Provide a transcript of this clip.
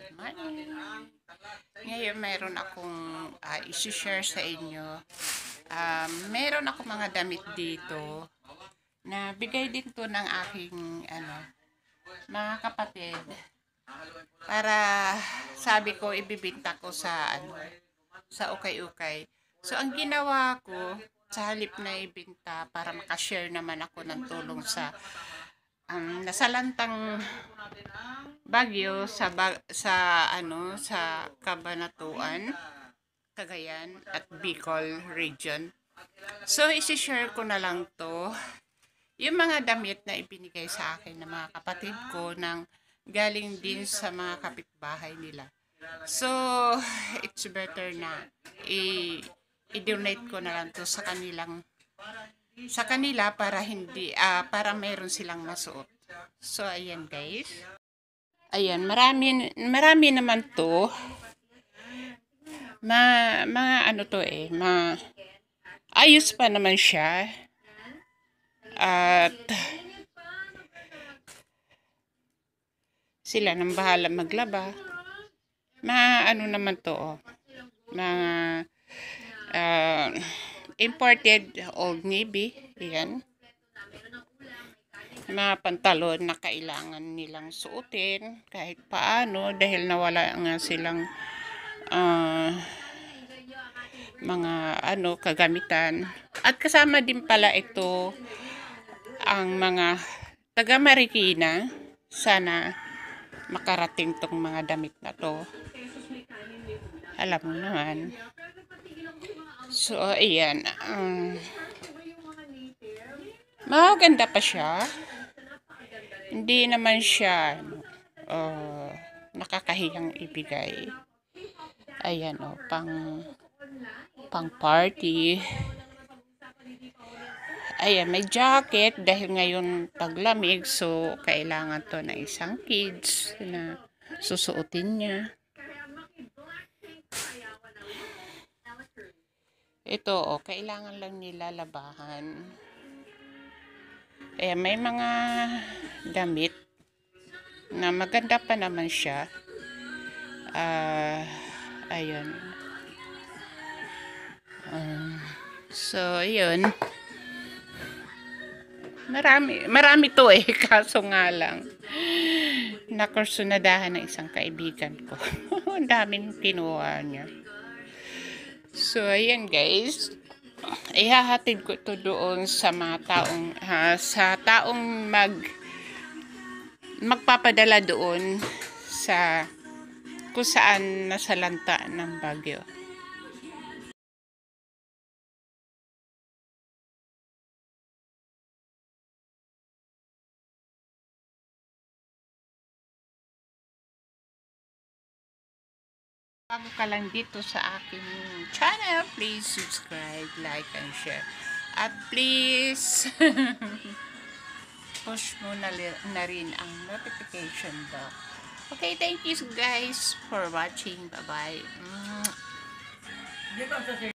Morning. Ngayon mayroon akong isi-share sa inyo. Meron ako mga damit dito na bigay din to ng aking mga kapatid para sabi ko ibibinta ko sa sa ukay-ukay. So ang ginawa ko sa halip na ibinta para makashare naman ako ng tulong sa nasalantang bagyo sa Cabanatuan, Cagayan at Bicol region. So isi-share ko na lang to yung mga damit na ibinigay sa akin ng mga kapatid ko nang galing din sa mga kapitbahay nila. So it's better na i-donate ko na lang to sa kanila para para mayroon silang masuot. So ayan guys. Ayan, marami naman to. Ayos pa naman siya. At sila nang bahala maglaba. Naman to, imported Old Navy. Ayan. Mga pantalon na kailangan nilang suotin kahit paano dahil nawala nga silang mga kagamitan. At kasama din pala ito ang mga taga Marikina. Sana makarating tong mga damit na to. Alam mo naman. So ayan, maganda pa siya. Hindi naman siya nakakahiyang ibigay. Ayan pang party. Ayan, may jacket dahil ngayon taglamig, so kailangan to ng isang kids na susuotin niya. Ito kailangan lang nila labahan. May mga damit na maganda pa naman siya. Ayun. So, yun. Marami to kaso nga lang. Nakursunadahan ng isang kaibigan ko. Ang daming kinuha niya. So, ayan guys. Ihahatid ko ito doon sa mga taong magpapadala doon sa kung saan nasalanta ng bagyo. Bago ka lang dito sa aking channel, please subscribe, like, and share. At please, push mo na rin ang notification bell. Okay, thank you guys for watching. Bye-bye.